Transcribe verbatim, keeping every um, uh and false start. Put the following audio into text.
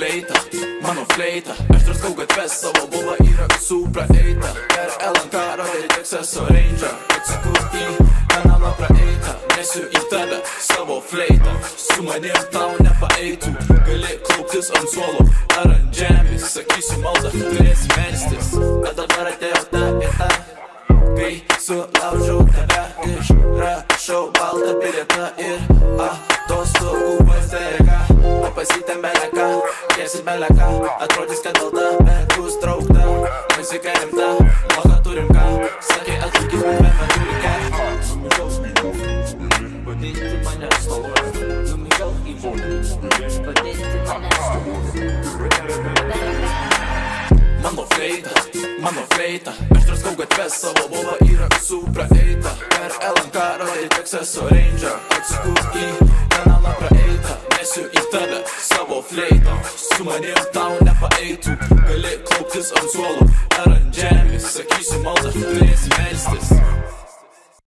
fleita, mano fleita. Aš draskau gatves, savo buvo yra visų praeita. Per L N K rodė Dekseso Ranger. Atsaku į kanalą praeitą, nesiu į tave savo fleitą. Su manim tau nepaeitų, gali klauptis ant suolo ar ant žemės. Sakysiu maldą, turėsi melstis, bet dabar atėjo ta vieta, kai sulaužiau tave, išrašau baltą bilietą ir atostogų pas Dereką. Papasyti meleką, kėsi meleką, atrodys, kad balta, bet bus traukta. Muzika rimta, mocha turim ką, sakė atlaikys, bet be neturi ką. Vadinti mane stoluoju, numigal į būdį, vadinti mane stoluoju. Mano fleita, mano fleita, aš draskau gatves, savo buvo yra visų praeita. Per L N K rodė Dekseso Ranger. Atsaku į kanalą praeitą, nesiu į tave savo fleitą. Su manim tau nepaeitų, gali klauptis ant suolo ar ant žemės. Sakysiu maldą, turėsi melstis.